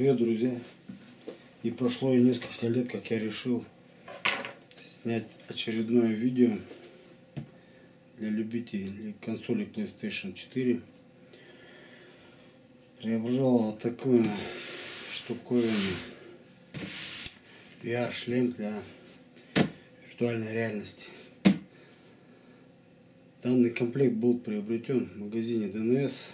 привет, друзья! И прошло несколько лет, как я решил снять очередное видео для любителей консоли PlayStation 4. Приобрел вот такую штуковину, VR-шлем для виртуальной реальности. Данный комплект был приобретен в магазине DNS.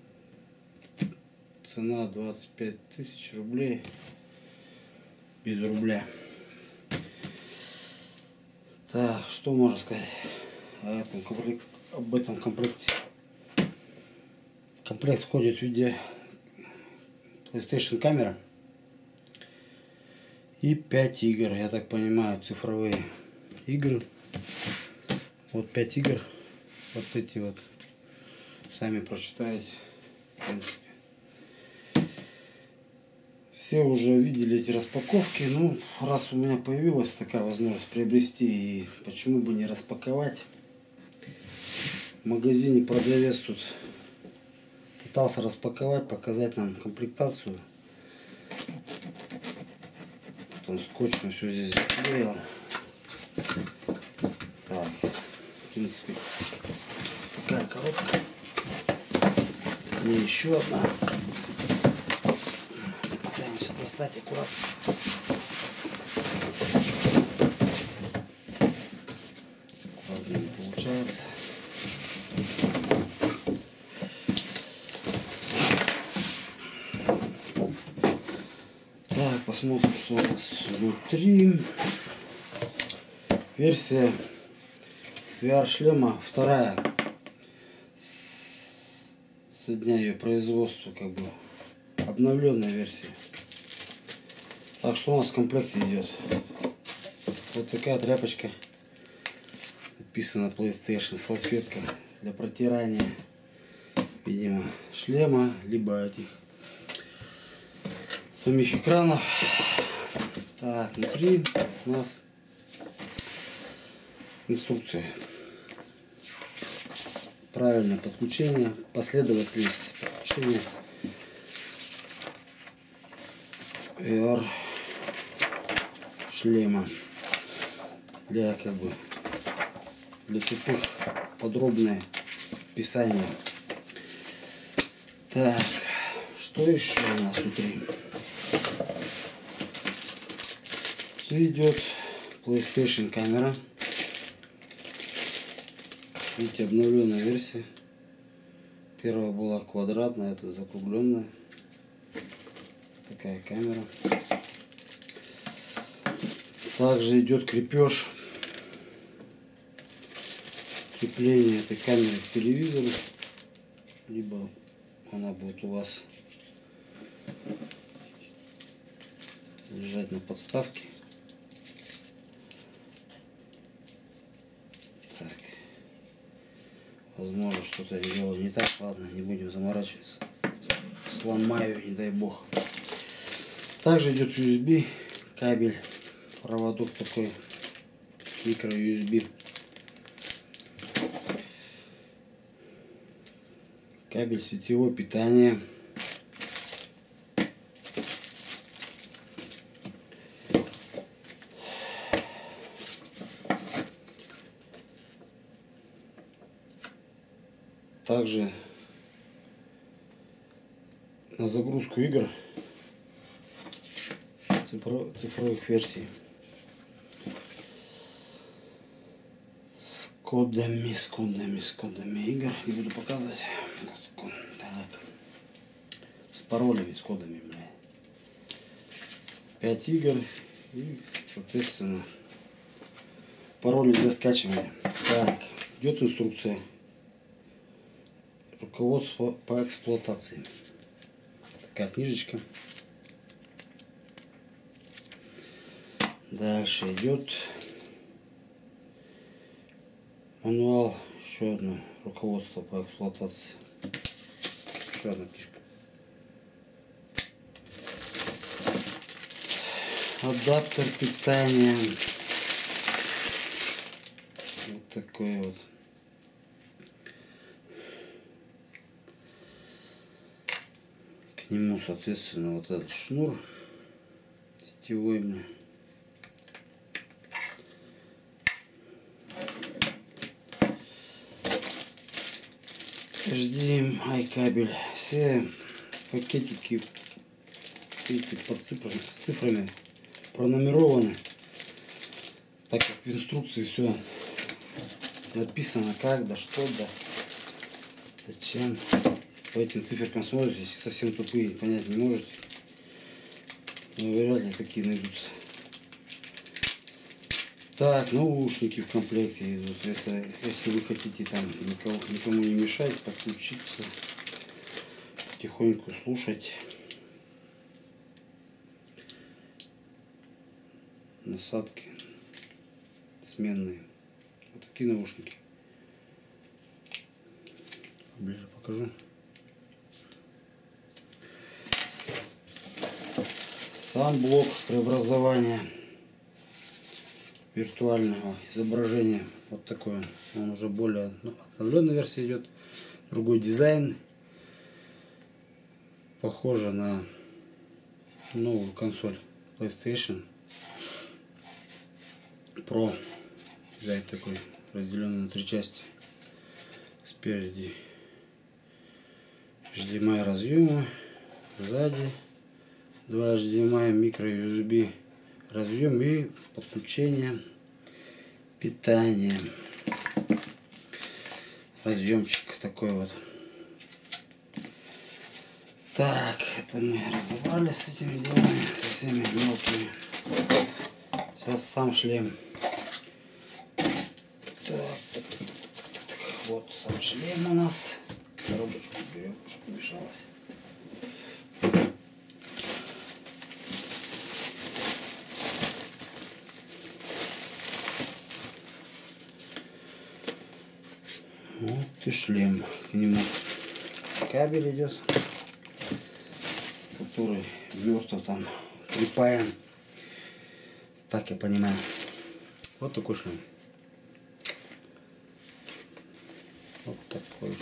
Цена 25 тысяч рублей без рубля. Так, что можно сказать об этом комплекте? В комплект входит в виде PlayStation камера и 5 игр, я так понимаю, цифровые игры. Вот 5 игр, вот эти вот, сами прочитаете, в принципе. Все уже видели эти распаковки, ну, раз у меня появилась такая возможность приобрести, и почему бы не распаковать. В магазине продавец тут пытался распаковать, показать нам комплектацию. Потом скотчем все здесь заклеил. Так, в принципе, такая коробка. И еще одна. Пытаемся достать аккуратно. Правда, не получается. Так, посмотрим, что у нас внутри. Версия VR-шлема вторая со дня ее производства, как бы обновленная версия. Так, что у нас в комплекте идет? Вот такая тряпочка, написано PlayStation, салфетка для протирания, видимо, шлема, либо этих самих экранов. Так, внутри у нас инструкция. Правильное подключение, последовательность подключения VR шлема для для тупых подробное описание. Так, что еще у нас внутри? Все идет PlayStation камера. Видите, обновленная версия. Первая была квадратная, это закругленная. Такая камера. Также идет крепеж. Крепление этой камеры к телевизору. Либо она будет у вас лежать на подставке. Так. Возможно, что-то я делал не так. Ладно, не будем заморачиваться. Сломаю, не дай бог. Также идет USB кабель, проводок такой, микро USB. Кабель сетевого питания. Также на загрузку игр цифровых версий с кодами игр. Не буду показывать. Так. С паролями, с кодами, блядь. 5 игр и, соответственно, пароли для скачивания. Так, идет инструкция. Руководство по эксплуатации. Такая книжечка. Дальше идет мануал, еще одно руководство по эксплуатации. Еще одна книжка. Адаптер питания. Вот такой вот. нему, соответственно, вот этот шнур сетевой. HDMI кабель. Все пакетики эти под цифрами пронумерованы, так как в инструкции все написано, как, да, что, да, зачем. По этим циферкам смотрите, если совсем тупые, понять не можете, но вряд ли такие найдутся. Так, наушники в комплекте идут. Это если вы хотите там никому не мешать, подключиться, потихоньку слушать. Насадки сменные. Вот такие наушники. Ближе покажу. Сам блок преобразования виртуального изображения. Вот такой он уже более обновленная версия идет. Другой дизайн. Похоже на новую консоль PlayStation Pro. Дизайн такой, разделенный на 3 части. Спереди HDMI разъема, сзади 2 HDMI, микро USB разъем и подключение питания. Разъемчик такой вот. Так, это мы разобрались с этими делами, со всеми мелкими. Сейчас сам шлем. Так. Вот сам шлем у нас. Коробочку берем, чтобы не мешалось. Вот и шлем. К нему кабель идет, который мертво там припаян. Так я понимаю. Вот такой шлем. Вот такой.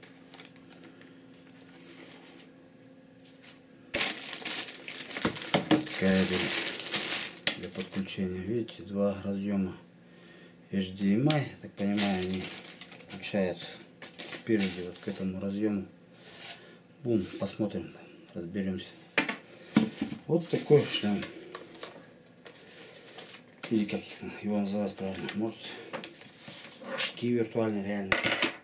Кабель для подключения. Видите, 2 разъема HDMI. Так понимаю, они включаются спереди вот к этому разъему. Бум, посмотрим, разберемся. Вот такой шлем. Или как его называть правильно? Может, очки виртуальной реальности.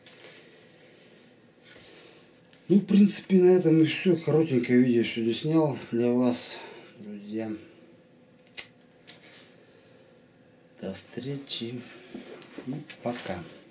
Ну, в принципе, на этом и все. Коротенькое видео сегодня снял для вас, друзья. До встречи и пока.